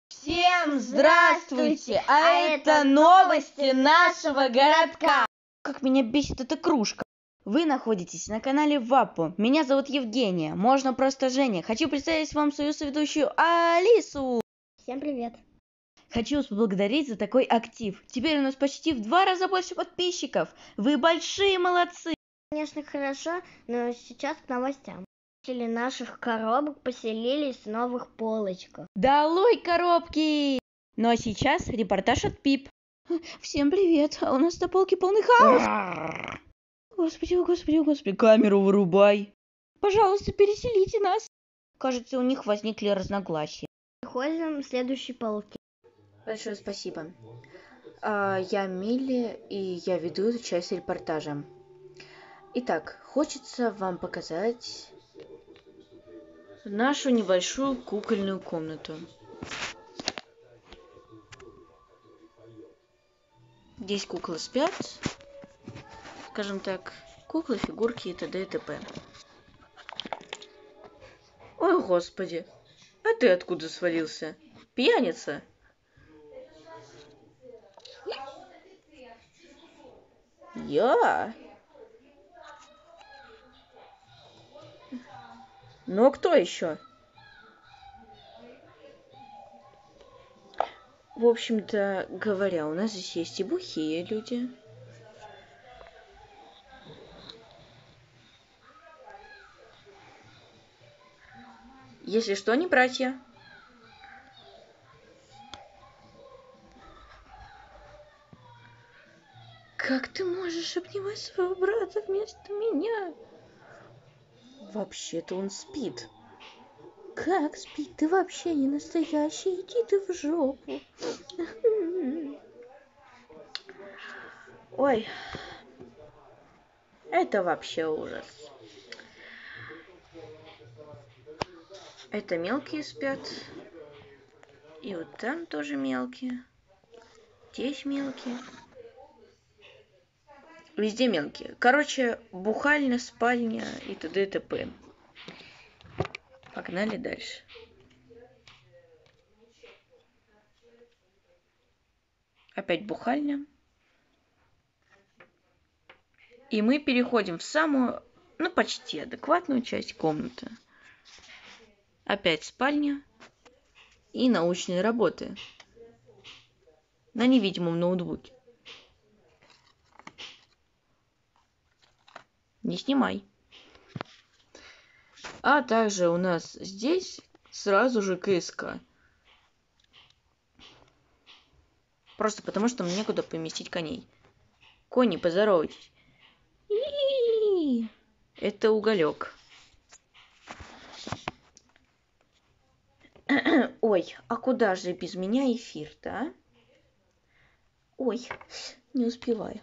Всем здравствуйте! А это новости нашего городка. Как меня бесит эта кружка. Вы находитесь на канале Вапу. Меня зовут Евгения, можно просто Женя. Хочу представить вам свою соведущую Алису. Всем привет. Хочу вас поблагодарить за такой актив. Теперь у нас почти в 2 раза больше подписчиков. Вы большие молодцы. Конечно, хорошо, но сейчас к новостям. Жители наших коробок поселились в новых полочках. Долой коробки! Ну а сейчас репортаж от Пип. Всем привет, а у нас на полке полный хаос. Господи, о господи, о господи, камеру вырубай. Пожалуйста, переселите нас. Кажется, у них возникли разногласия. Переходим к следующей полке. Большое спасибо. Я Милли, и я веду эту часть репортажа. Итак, хочется вам показать нашу небольшую кукольную комнату. Здесь куклы спят, скажем так, куклы, фигурки и т.д. и т.п. Ой, господи, а ты откуда свалился? Пьяница? Я? Ну, а кто еще? В общем-то говоря, у нас здесь есть и бухие люди. Если что, не братья. Как ты можешь обнимать своего брата вместо меня? Вообще-то он спит. Как спит? Ты вообще не настоящий. Иди ты в жопу. Ой, это вообще ужас. Это мелкие спят. И вот там тоже мелкие. Здесь мелкие. Везде мелкие. Короче, бухальня, спальня и т.д. и т.п. Погнали дальше. Опять бухальня. И мы переходим в самую, ну, почти адекватную часть комнаты. Опять спальня и научные работы на невидимом ноутбуке. Не снимай. А также у нас здесь сразу же КСК. Просто потому, что мне некуда поместить коней. Кони, поздоровайтесь. Это уголек. Ой, а куда же без меня эфир-то, а? Ой, не успеваю.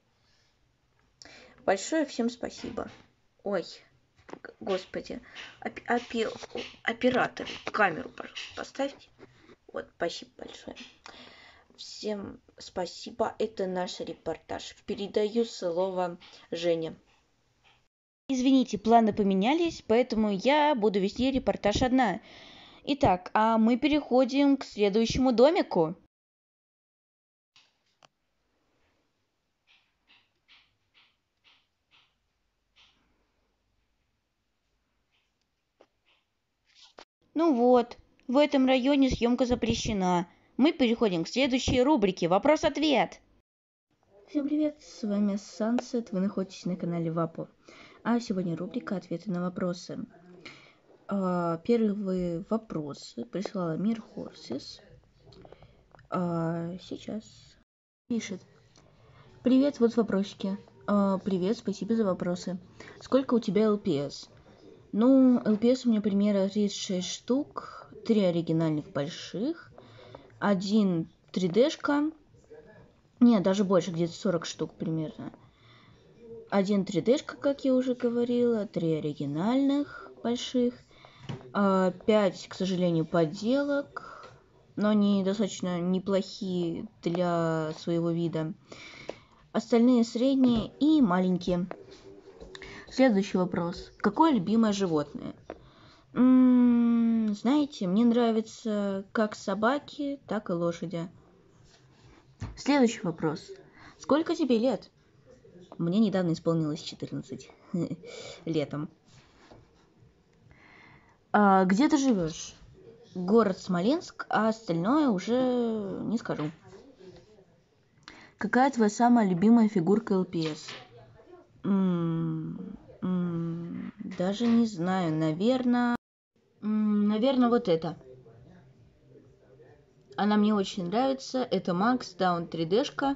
Большое всем спасибо. Ой, господи, оператор, камеру, пожалуйста, поставьте. Вот, спасибо большое. Всем спасибо, это наш репортаж. Передаю слово Жене. Извините, планы поменялись, поэтому я буду вести репортаж одна. Итак, а мы переходим к следующему домику. Ну вот, в этом районе съемка запрещена. Мы переходим к следующей рубрике «Вопрос-ответ». Всем привет, с вами Sunset, вы находитесь на канале Вапу. А сегодня рубрика «Ответы на вопросы». Первые вопросы прислала Мир Хорсис. Сейчас пишет. Привет, вот вопросики. Привет, спасибо за вопросы. Сколько у тебя ЛПС? Ну, ЛПС у меня примерно 36 штук, 3 оригинальных больших, 1 3D-шка, нет, даже больше, где-то 40 штук примерно. 1 3D-шка, как я уже говорила, 3 оригинальных больших, 5, к сожалению, подделок, но они достаточно неплохие для своего вида. Остальные средние и маленькие. Следующий вопрос. Какое любимое животное? Знаете, мне нравятся как собаки, так и лошади. Следующий вопрос. Сколько тебе лет? Мне недавно исполнилось 14. Летом. Где ты живешь? Город Смоленск, а остальное уже не скажу. Какая твоя самая любимая фигурка ЛПС? Даже не знаю. Наверное, вот это. Она мне очень нравится. Это Макс Даун 3D-шка,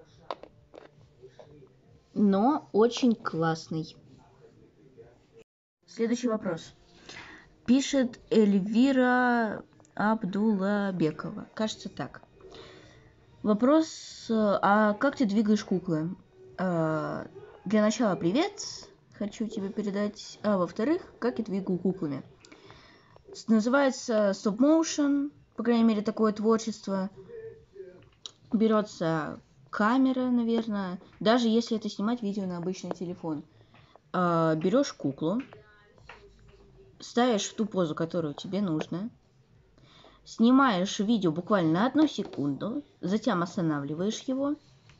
но очень классный. Следующий вопрос. Пишет Эльвира Абдулабекова. Кажется, так. Вопрос, а как ты двигаешь куклы? Для начала привет, хочу тебе передать. А во-вторых, как я двигаю куклами? Называется Stop Motion, по крайней мере, такое творчество. Берется камера, наверное, даже если это снимать видео на обычный телефон. Берешь куклу, ставишь в ту позу, которую тебе нужно, снимаешь видео буквально на 1 секунду, затем останавливаешь его,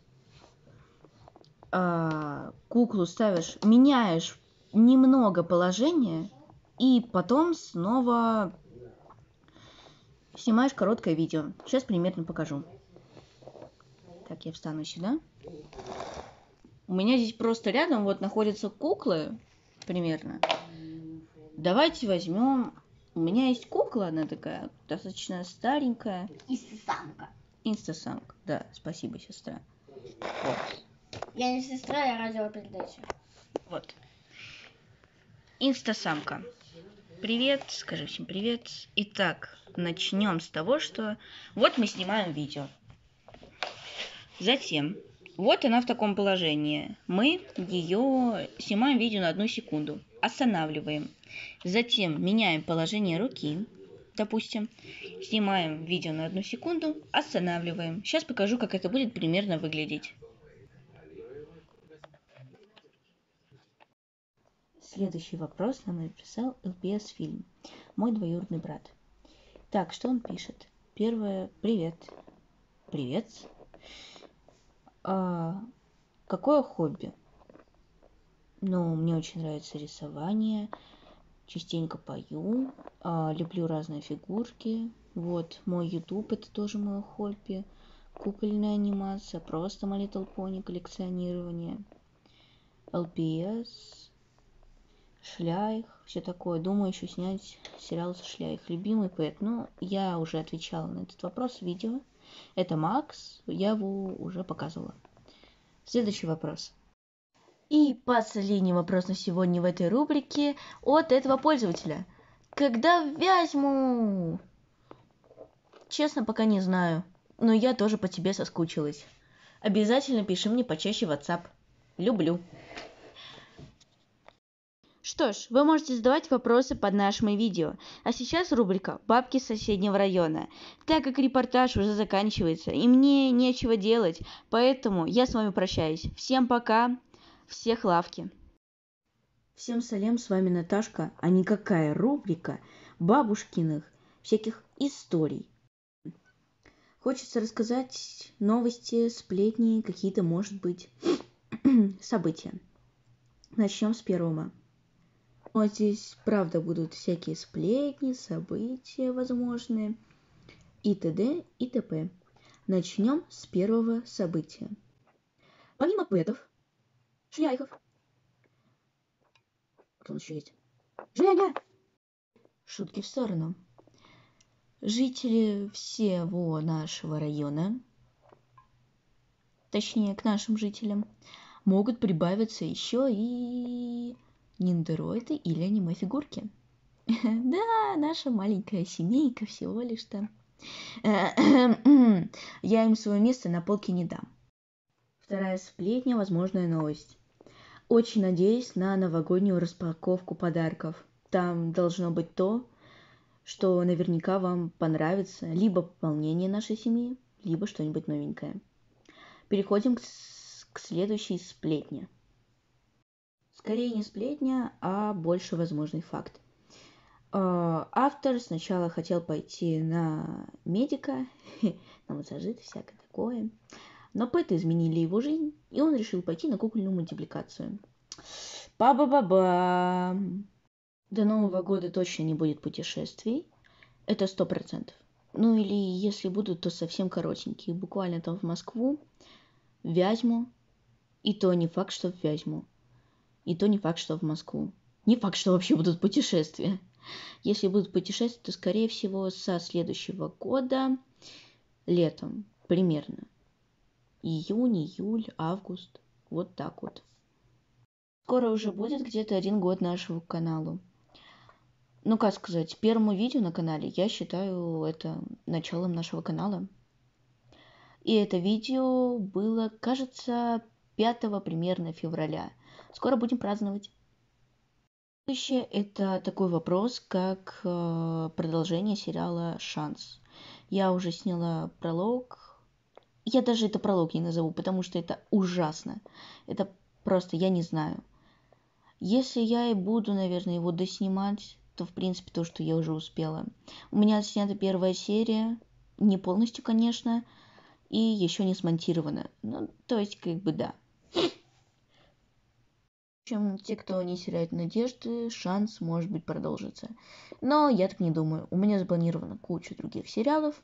куклу ставишь, меняешь немного положение, и потом снова снимаешь короткое видео. Сейчас примерно покажу. Так, я встану сюда. У меня здесь просто рядом вот находятся куклы, примерно. Давайте возьмем... У меня есть кукла, она такая достаточно старенькая. Инстасамка. Инстасамка, да, спасибо, сестра. Вот. Я не сестра, я радиопередача. Вот. Инстасамка. Привет, скажи всем привет. Итак, начнем с того, что вот мы снимаем видео. Затем, вот она в таком положении. Мы ее снимаем видео на 1 секунду. Останавливаем. Затем меняем положение руки. Допустим, снимаем видео на 1 секунду, останавливаем. Сейчас покажу, как это будет примерно выглядеть. Следующий вопрос нам написал ЛПС фильм. Мой двоюродный брат. Так, что он пишет? Первое. Привет. Привет. Какое хобби? Ну, мне очень нравится рисование. Частенько пою. Люблю разные фигурки. Вот, мой YouTube это тоже мое хобби. Кукольная анимация, просто My Little Pony, коллекционирование. ЛПС. Шляйх, все такое. Думаю еще снять сериал со Шляйх. Любимый пэт. Ну, я уже отвечала на этот вопрос в видео. Это Макс, я его уже показывала. Следующий вопрос. И последний вопрос на сегодня в этой рубрике от этого пользователя. Когда возьму? Честно, пока не знаю. Но я тоже по тебе соскучилась. Обязательно пиши мне почаще в WhatsApp. Люблю. Что ж, вы можете задавать вопросы под нашими видео. А сейчас рубрика «Бабки с соседнего района». Так как репортаж уже заканчивается и мне нечего делать, поэтому я с вами прощаюсь. Всем пока, всех лавки. Всем салям, с вами Наташка, а никакая рубрика бабушкиных всяких историй. Хочется рассказать новости, сплетни, какие-то, может быть, события. Начнем с первого. Вот здесь, правда, будут всякие сплетни, события возможные и т.д. и т.п. Начнем с первого события. Помимо пэтов, шляйхов, кто еще есть? Женя! Шутки в сторону. Жители всего нашего района, точнее, к нашим жителям, могут прибавиться еще и ниндероиды или аниме-фигурки. Да, наша маленькая семейка всего лишь-то. Я им свое место на полке не дам. Вторая сплетня, возможная новость. Очень надеюсь на новогоднюю распаковку подарков. Там должно быть то, что наверняка вам понравится. Либо пополнение нашей семьи, либо что-нибудь новенькое. Переходим к следующей сплетне. Скорее не сплетня, а больше возможный факт. Автор сначала хотел пойти на медика, на массажист, всякое такое. Но пэты изменили его жизнь, и он решил пойти на кукольную мультипликацию. Ба-ба-ба-ба! До Нового года точно не будет путешествий. Это 100%. Ну или если будут, то совсем коротенькие. Буквально там в Москву, в Вязьму. И то не факт, что в Вязьму. И то не факт, что в Москву. Не факт, что вообще будут путешествия. Если будут путешествия, то, скорее всего, со следующего года летом. Примерно. Июнь, июль, август. Вот так вот. Скоро уже будет где-то 1 год нашего каналу. Ну, как сказать, первому видео на канале я считаю это началом нашего канала. И это видео было, кажется, 5 примерно февраля. Скоро будем праздновать. Следующее это такой вопрос, как продолжение сериала «Шанс». Я уже сняла пролог. Я даже это пролог не назову, потому что это ужасно. Это просто, я не знаю. Если я и буду, наверное, его доснимать, то, в принципе, то, что я уже успела. У меня снята первая серия, не полностью, конечно, и еще не смонтирована. Ну, то есть, как бы, да. В общем, те, кто не теряет надежды, шанс, может быть, продолжится. Но я так не думаю. У меня запланирована куча других сериалов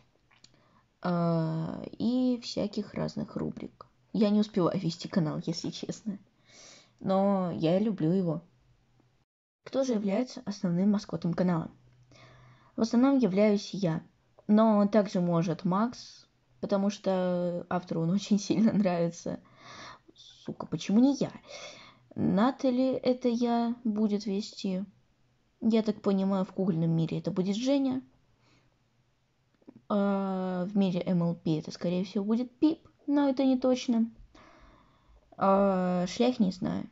и всяких разных рубрик. Я не успеваю вести канал, если честно. Но я люблю его. Кто же является основным маскотом канала? В основном являюсь я. Но также может Макс, потому что автору он очень сильно нравится. Сука, почему не я? Натали это я будет вести. Я так понимаю, в кукольном мире это будет Женя. А в мире MLP это, скорее всего, будет Пип, но это не точно. Шлях не знаю.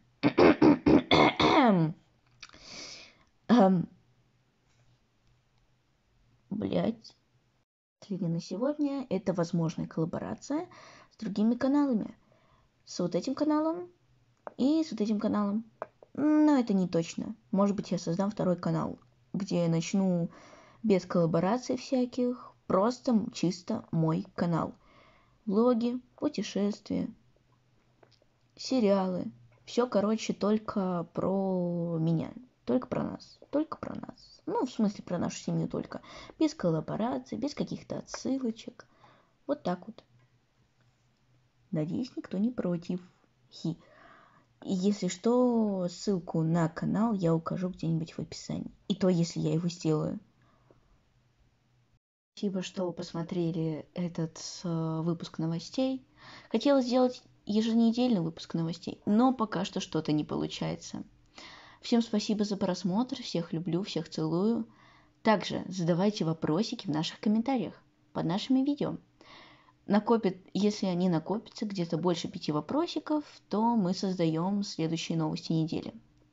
Блять. Последнее на сегодня это возможная коллаборация с другими каналами. С вот этим каналом и с вот этим каналом. Но это не точно. Может быть, я создам второй канал, где я начну без коллабораций всяких, просто чисто мой канал. Влоги, путешествия, сериалы. Все, короче, только про меня. Только про нас. Только про нас. Ну, в смысле, про нашу семью только. Без коллабораций, без каких-то отсылочек. Вот так вот. Надеюсь, никто не против. Хи. И если что, ссылку на канал я укажу где-нибудь в описании. И то, если я его сделаю. Спасибо, что посмотрели этот выпуск новостей. Хотела сделать еженедельный выпуск новостей, но пока что что-то не получается. Всем спасибо за просмотр, всех люблю, всех целую. Также задавайте вопросики в наших комментариях под нашими видео. Если они накопятся где-то больше 5 вопросиков, то мы создаем следующие новости недели.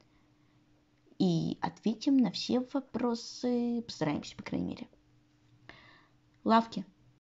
И ответим на все вопросы, постараемся, по крайней мере. Лавки.